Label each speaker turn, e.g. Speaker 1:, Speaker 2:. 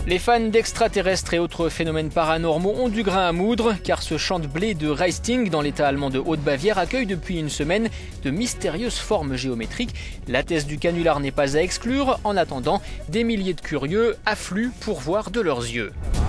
Speaker 1: Les fans d'extraterrestres et autres phénomènes paranormaux ont du grain à moudre, car ce champ de blé de Raisting, dans l'état allemand de Haute-Bavière, accueille depuis une semaine de mystérieuses formes géométriques. La thèse du canular n'est pas à exclure. En attendant, des milliers de curieux affluent pour voir de leurs yeux.